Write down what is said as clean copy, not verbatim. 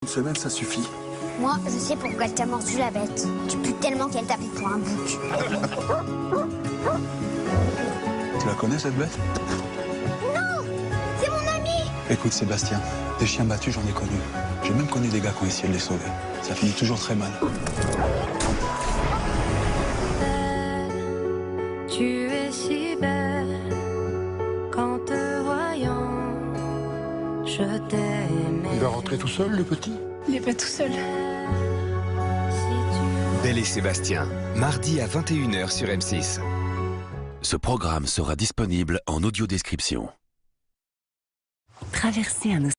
Une semaine, ça suffit. Moi, je sais pourquoi elle t'a mordu la bête. Tu pues tellement qu'elle t'a pris pour un bouc. Tu la connais, cette bête? Non! C'est mon ami! Écoute, Sébastien, des chiens battus, j'en ai connu. J'ai même connu des gars qui ont essayé de les sauver. Ça finit toujours très mal. Tu es si belle qu'en te voyant, je t'aimais. Il va rentrer tout seul, le petit? Il est pas tout seul. Belle et Sébastien, mardi à 21h sur M6. Ce programme sera disponible en audiodescription. Traverser un